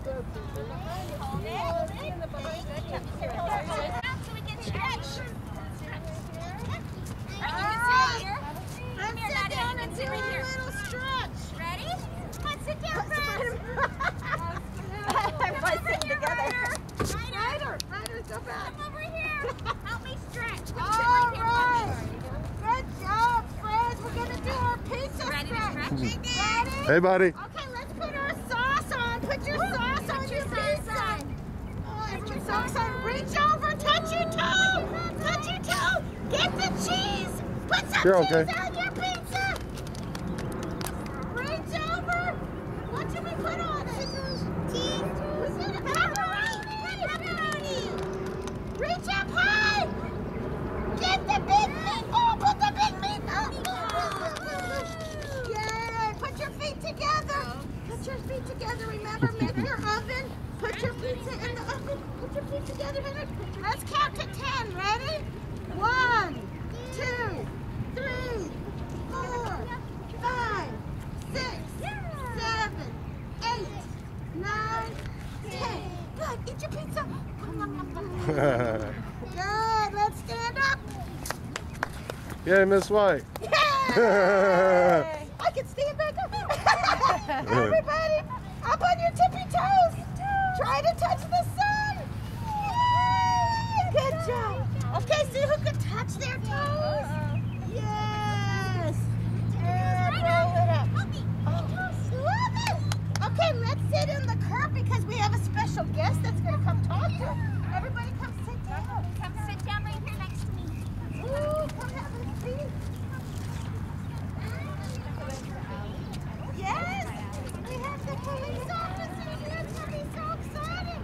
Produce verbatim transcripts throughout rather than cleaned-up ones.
Hold it. So we can stretch. Let's sit down and do a little stretch. Ready? Come on, sit down, friends. Everybody's sitting together. Ryder, Ryder, go back. Come over here. Help me stretch. Come All sit right. right here. Good job, friends. We're going to do our pizza Ready to stretch. stretch? Ready? Hey, buddy. Okay, let's put our sauce on. Put your sauce Put on your your sauce pizza. on. Put your sauce on. Reach over. Touch your toe. Touch your toe. Get the cheese. Put some You're cheese okay. on your pizza. Reach over. What should we put on it? Cheese. We put a pepperoni. Pepperoni. Reach up high. Get the big meat. Oh, put the big meat up. Yay. Put your feet together. Put your feet together. Remember, make your oven. Put your pizza in the oven. Put your feet together. Let's count to ten. Ready? One, two, three, four, five, six, seven, eight, nine, ten. Good. Eat your pizza. Good. Let's stand up. Yay, Miss White. Yay! I can stand back up. Everybody, up on your tippy toes. Try to touch the sun. Yay! Good job. Okay, see who can touch their toes? Yes. And roll it up. Oh, love it. Okay, let's sit in the curb because we have a special guest that's going to come talk to us. Everybody come sit down. Come sit down right here next to me. Ooh, come have a seat. Yes, we have the police officers here. It's going to be so exciting.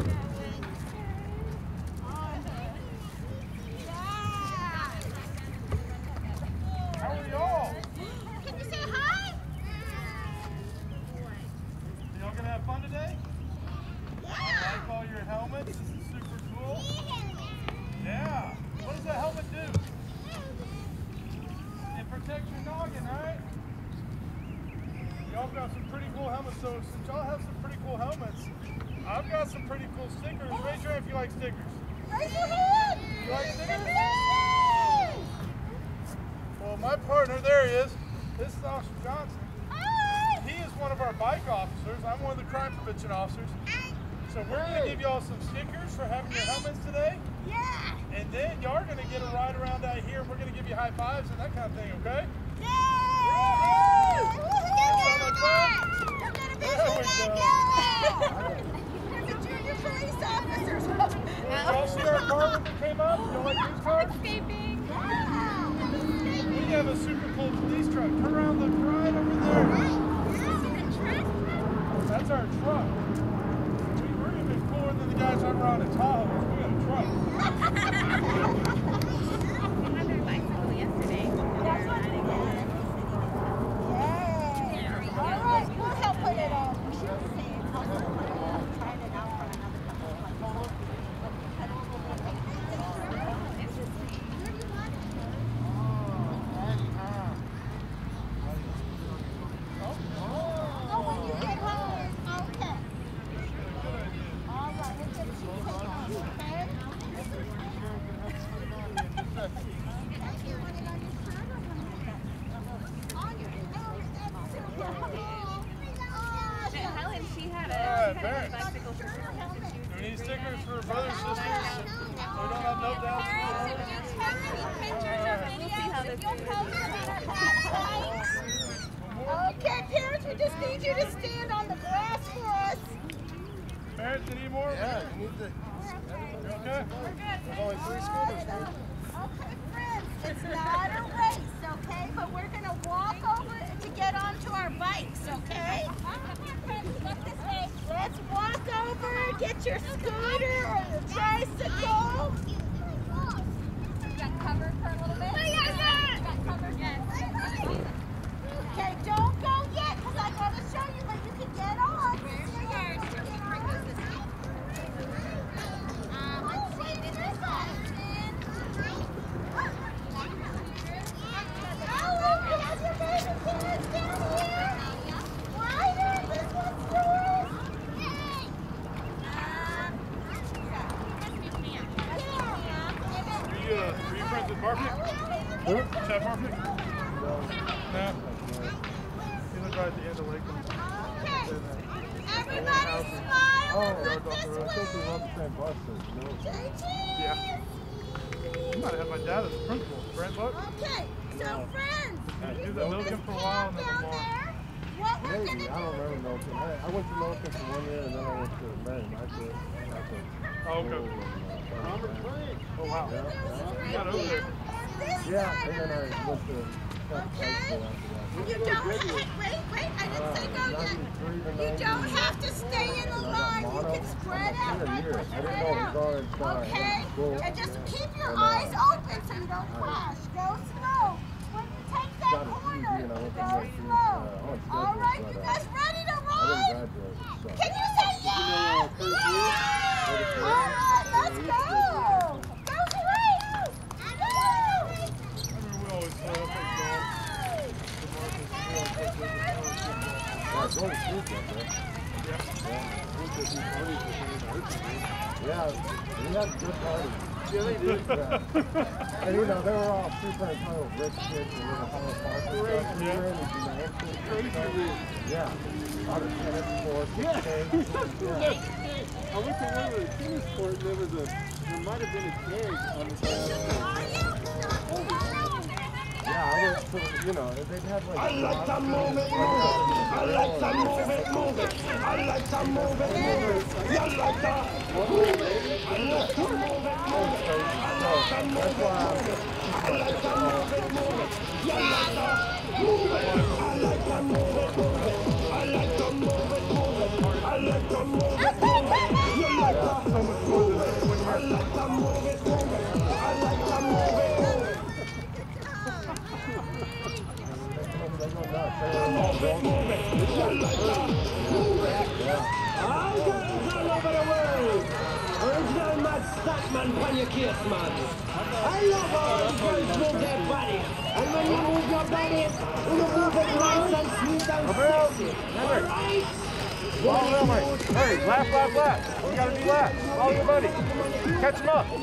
How are y'all? Can you say hi? Y'all gonna have fun today? Yeah. Like all your helmets? This is super cool. Yeah. What does that helmet do? It protects your noggin, right? Y'all got some pretty cool helmets. So since y'all have some pretty cool helmets, I've got some pretty cool stickers. Raise your hand if you like stickers. Raise your hand. You like stickers? Yes. Well, my partner, there he is. This is Officer Johnson. Hi. He is one of our bike officers. I'm one of the crime prevention officers. So we're going to give y'all some stickers for having your helmets today. Yeah. And then y'all are going to get a ride around out here and we're going to give you high fives and that kind of thing, okay? Yay. Sound like fun? You're going to be There we go. Here's the junior police officers. Y'all see our car when it came up? Y'all like these cars? Escaping. We have a super cool police truck. Turn around, look right over there. That's our truck. We, we're even cooler than the guys over on the Tahoe. We got a truck. We had their bicycle yesterday. Yeah. All right, we'll help put it on. Oh, when you get home. Okay. All right, let's get you Helen, she had a, All right, she had a parents. bicycle for her. Do we need stickers for brothers and sisters? We don't have no doubts. Parents, if you take any pictures or videos, if you'll post them on our website. Okay, parents, we just need you to stand on the grass for us. Parents, you need more? Yeah, you need the. You okay? There's only three scooters. Okay, friends, it's not a race, okay? But we're going to walk over to get onto our bikes, okay? Let's walk over, get your scooter or your tricycle. You got covered for a little bit? You got covered? Yes. Okay, don't go yet because I got to show you that you can get on. Where's your yard? Did you bring those this week? Um, let's see. This is Austin. Oh, look, you have your baby kids down here. Ryder, this one's yours. Chad Murphy? No. He lives right at the end of Lake. Okay. Everybody smile Oh, and look I this think we way. run the same bus. No. Yeah. You might have had my dad as a principal. Brent Buck? Okay, so friends, You do the Milligan for a while and then down Lamar. there, what we're Maybe. gonna I don't remember Milton. I, I went to Milton for one year and then I went to Maine. I did. I did. Oh, okay. Oh, wow. Yeah. You got over there. This Yeah, side and then I of it, went to Texas high school after that. you don't, wait, wait, wait, I didn't say go yet. You don't have to stay in the line. You can spread out, right? Spread out. Okay? And just keep your eyes open so you don't crash. Go slow. When you take that corner, go slow. All right, you guys ready to run? Can you say yes? Yes! All right, let's go. Go great. Go! We always play up at Yeah, go to sleep up there. Yeah, we had good parties. Yeah, they did. Yeah. And you know, they were all super entitled rich kids and little Hollow Park and stuff. We were in the gymnastics and stuff. Yeah. A lot of tennis courts. Yeah. I went to one of the tennis courts, there was a, there might have been a keg on the side. Yeah, I went to, you know, they'd have like... I like to move it, move it. I like to move it, move it. I like to move it, move it. You like to move it. I like to move it, move it. I like to move it, move it. I like to move it, move it. You like to move it. I like to move it, move it. I like to move it, move it. I like to move it, move it. You like to move it. I like to move it, move it. I like to move it, move it. All girls all over the world. Original mad Statman pan your case, man. I love all the girls move their body. And when you move your body, you move it nice and sweet and sexy. Alright? Follow Elmer. Hurry, lap, lap, lap. You gotta do laps. Follow your buddy. Catch him up.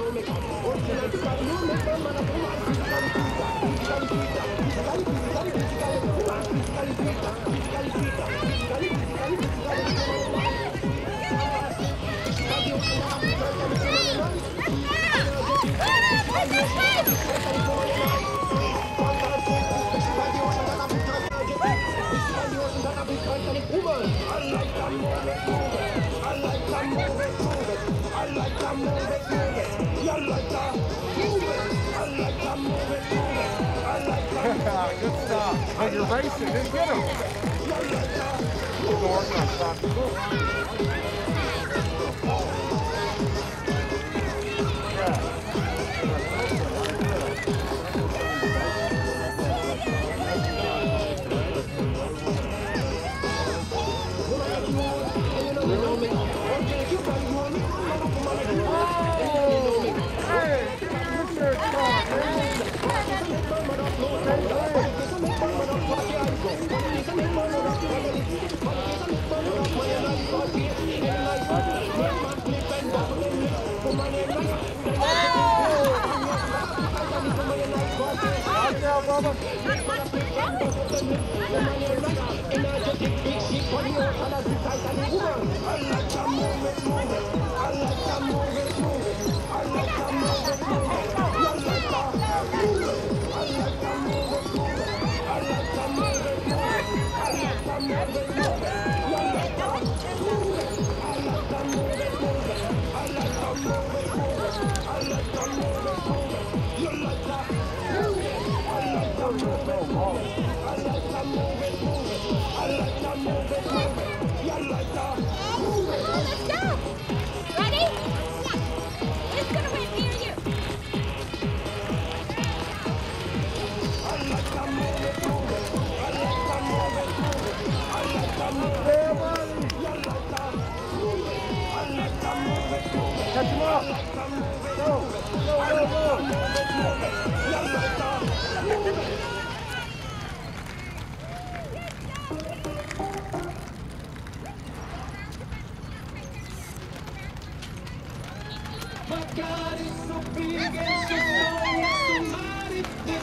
Good stop. Oh, you're racing. Just get him. We're working on stopping. Catch him up! Go! Go, go, go! My God is so big and so strong, so mighty.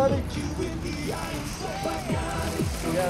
buddy? Yeah,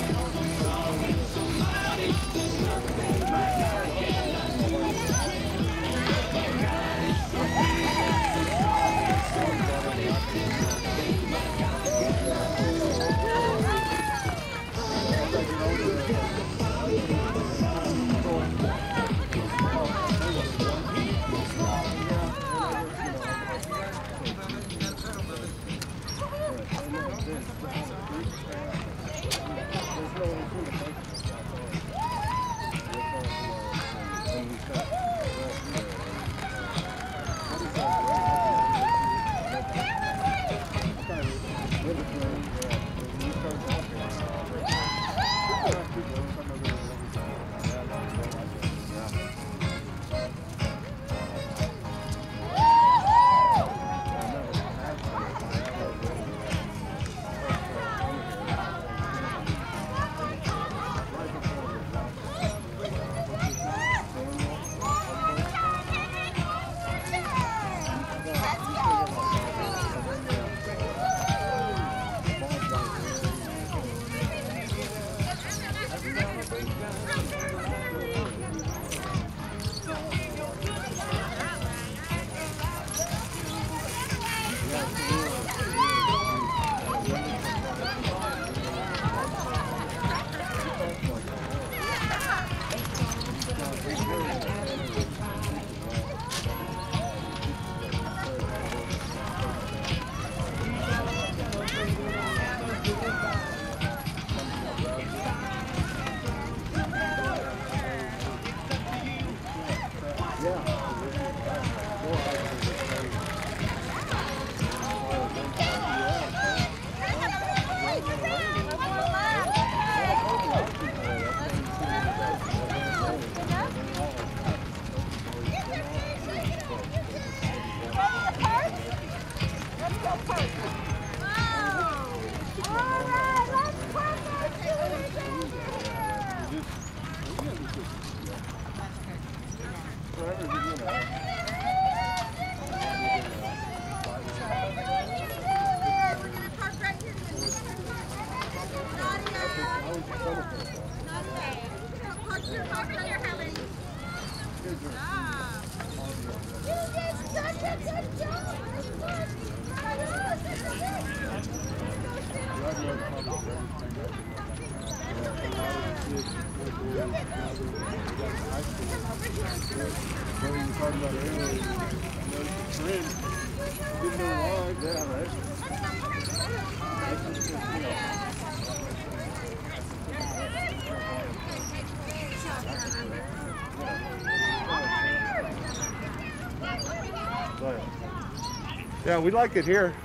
Yeah, we like it here.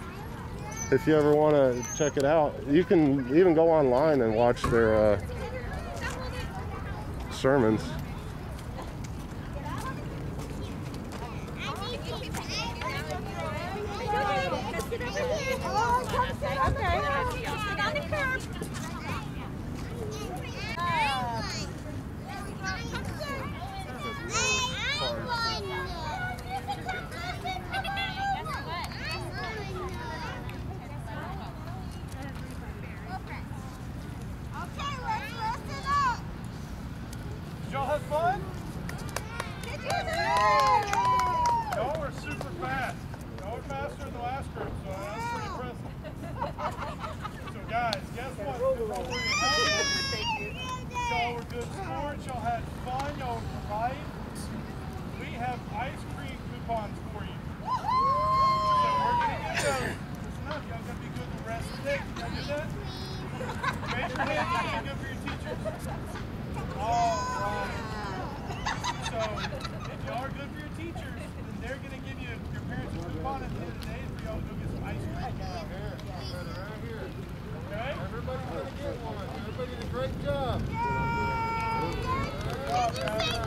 If you ever want to check it out, you can even go online and watch their uh, sermons. Y'all have fun? Y'all were super fast. Y'all were faster than the last group, so that's pretty impressive. So guys, guess what? Y'all were good sports, y'all had fun, y'all were polite. We have ice cream coupons for you. So we're gonna get those. Listen up, y'all gonna be good the rest of the day. Can y'all do that? Raise your hands if you're good for your teachers. All right. So, if y'all are good for your teachers, then they're going to give you your parents a coupon at the end of the day for y'all to go get some ice cream. right here. Right here. Okay? Everybody's going to get one. Everybody did a great job. Good job, guys.